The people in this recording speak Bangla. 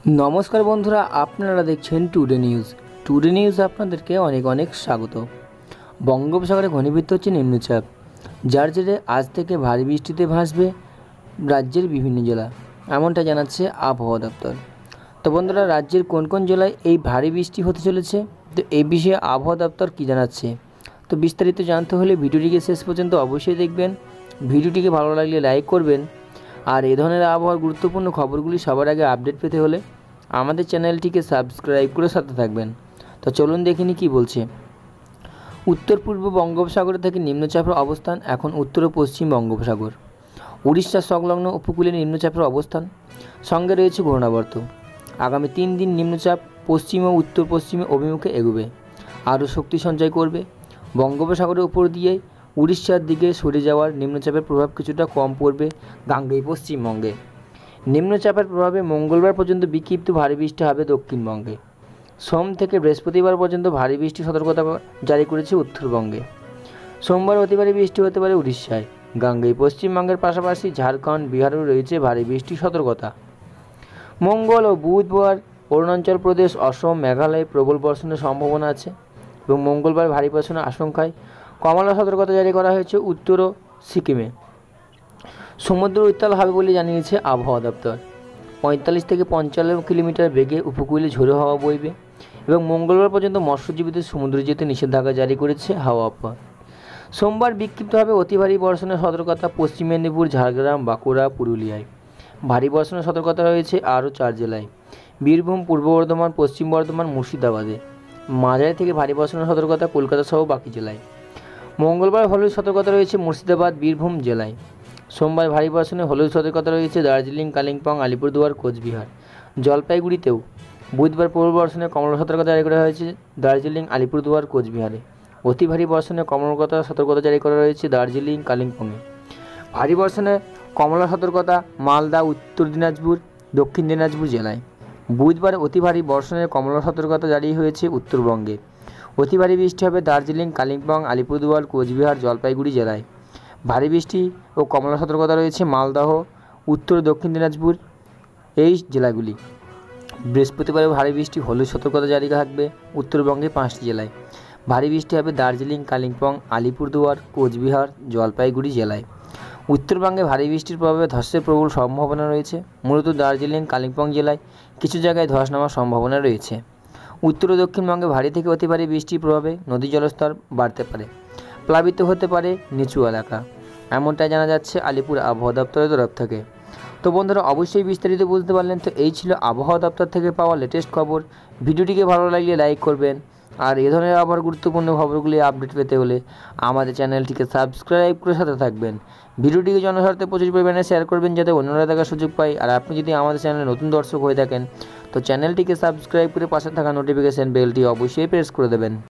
नमस्कार बंधुरा आपनारा देखছেন टुडे निউজ আপনাদেরকে অনেক অনেক স্বাগত। বঙ্গোপসাগরে ঘনীভূত হচ্ছে নিম্নচাপ, যার জেরে আজ থেকে ভারী বৃষ্টিতে ভাসবে রাজ্যের বিভিন্ন জেলা, এমনটা জানাচ্ছে আবহাওয়া দপ্তর। তো বন্ধুরা, রাজ্যের কোন কোন জেলায় এই ভারী বৃষ্টি হতে চলেছে, তো এই বিষয়ে আবহাওয়া দপ্তর কী জানাচ্ছে, তো বিস্তারিত জানতে হলে ভিডিওটিকে শেষ পর্যন্ত অবশ্যই দেখবেন। ভিডিওটিকে ভালো লাগলে লাইক করবেন। আর এই ধরনের আবহাওয়ার গুরুত্বপূর্ণ খবরগুলি সবার আগে আপডেট পেতে হলে আমাদের চ্যানেলটিকে সাবস্ক্রাইব করে সাথে থাকবেন। তো চলুন দেখিনি কি বলছে। উত্তর পূর্ব বঙ্গোপসাগর থেকে নিম্নচাপের অবস্থান এখন উত্তর ও পশ্চিম বঙ্গোপসাগর, উড়িষ্যা সংলগ্ন উপকূলে নিম্নচাপের অবস্থান, সঙ্গে রয়েছে ঘূর্ণাবর্ত। আগামী 3 দিন নিম্নচাপ পশ্চিম ও উত্তর পশ্চিমে অভিমুখে এগোবে, আরও শক্তি সঞ্চয় করবে। বঙ্গোপসাগরের উপর দিয়ে উড়িষ্যার দিকে সরে যাওয়ার নিম্নচাপের প্রভাব কিছুটা কম পড়বে গাঙ্গেয় পশ্চিমবঙ্গে। নিম্নচাপের প্রভাবে মঙ্গলবার পর্যন্ত বিক্ষিপ্ত ভারী বৃষ্টি হবে দক্ষিণবঙ্গে। সোম থেকে বৃহস্পতিবার পর্যন্ত ভারী বৃষ্টির সতর্কতা জারি করেছে উত্তরবঙ্গে। সোমবার অতি ভারী বৃষ্টি হতে পারে উড়িষ্যায়। গাঙ্গেয় পশ্চিমবঙ্গের পাশাপাশি ঝাড়খণ্ড, বিহারেও রয়েছে ভারী বৃষ্টির সতর্কতা। মঙ্গল ও বুধবার অরুণাচল প্রদেশ, অসম, মেঘালয়ে প্রবল বর্ষণের সম্ভাবনা আছে এবং মঙ্গলবার ভারী বর্ষণের আশঙ্কায় কমলা সতর্কতা জারি করা হয়েছে উত্তর ও সিকিমে। সমুদ্র উত্তাল হবে বলে জানিয়েছে আবহাওয়া দপ্তর। 45 থেকে 55 কিলোমিটার বেগে উপকূলে ঝোড়ো হাওয়া বইবে এবং মঙ্গলবার পর্যন্ত মৎস্যজীবীদের সমুদ্রে যেতে নিষেধাজ্ঞা জারি করেছে হাওয়া অফিস। সোমবার বিক্ষিপ্তভাবে অতি ভারী বর্ষণের সতর্কতা পশ্চিম মেদিনীপুর, ঝাড়গ্রাম, বাঁকুড়া, পুরুলিয়ায়। ভারী বর্ষণের সতর্কতা রয়েছে আরও 4 জেলায়: বীরভূম, পূর্ব বর্ধমান, পশ্চিম বর্ধমান, মুর্শিদাবাদে। মাঝারি থেকে ভারী বর্ষণের সতর্কতা কলকাতা সহ বাকি জেলায়। মঙ্গলবার হলুদ সতর্কতা রয়েছে মুর্শিদাবাদ, বীরভূম জেলায়। সোমবার ভারী বর্ষণে হলুদ সতর্কতা রয়েছে দার্জিলিং, কালিম্পং, আলিপুরদুয়ার, কোচবিহার, জলপাইগুড়িতেও। বুধবার প্রবল বর্ষণে কমলা সতর্কতা জারি করা হয়েছে দার্জিলিং, আলিপুরদুয়ার, কোচবিহারে। অতি ভারী বর্ষণে কমলা সতর্কতা জারি করা রয়েছে দার্জিলিং, কালিম্পংয়ে। ভারী বর্ষণে কমলা সতর্কতা মালদা, উত্তর দিনাজপুর, দক্ষিণ দিনাজপুর জেলায়। বুধবার অতি ভারী বর্ষণের কমলা সতর্কতা জারি হয়েছে উত্তরবঙ্গে। অতি ভারী বৃষ্টি হবে দার্জিলিং, কালিম্পং, আলিপুরদুয়ার, কোচবিহার, জলপাইগুড়ি জেলায়। ভারী বৃষ্টি ও কমলা সতর্কতা রয়েছে মালদহ, উত্তর দক্ষিণ দিনাজপুর এই জেলাগুলি। বৃহস্পতিবার ভারী বৃষ্টি হলুদ সতর্কতা জারি থাকবে উত্তরবঙ্গে 5টি জেলায়। ভারী বৃষ্টি হবে দার্জিলিং, কালিম্পং, আলিপুরদুয়ার, কোচবিহার, জলপাইগুড়ি জেলায়। উত্তরবঙ্গে ভারী বৃষ্টির প্রভাবে ধসের প্রবল সম্ভাবনা রয়েছে। মূলত দার্জিলিং, কালিম্পং জেলায় কিছু জায়গায় ধস নামার সম্ভাবনা রয়েছে। উত্তর ও দক্ষিণবঙ্গে ভারী থেকে অতি ভারী বৃষ্টির প্রভাবে নদী জলস্তর বাড়তে পারে, প্লাবিত হতে পারে নিচু এলাকা, এমনটাই জানা যাচ্ছে আলিপুর আবহাওয়া দপ্তরের তরফ থেকে। তো বন্ধুরা, অবশ্যই বিস্তারিত বুঝতে পারলেন। তো এই ছিল আবহাওয়া দপ্তর থেকে পাওয়া লেটেস্ট খবর। ভিডিওটিকে ভালো লাগলে লাইক করবেন। আর এই ধরনের আবার গুরুত্বপূর্ণ খবরগুলি আপডেট পেতে হলে আমাদের চ্যানেলটিকে সাবস্ক্রাইব করে সাথে থাকবেন। ভিডিওটিকে জনস্বার্থে প্রচুর পরিমাণে শেয়ার করবেন যাতে অন্যরা দেখার সুযোগ পায়। আর আপনি যদি আমাদের চ্যানেলে নতুন দর্শক হয়ে থাকেন তো চ্যানেলটিকে সাবস্ক্রাইব করে পাশে থাকা নোটিফিকেশন বেলটি অবশ্যই প্রেস করে দেবেন।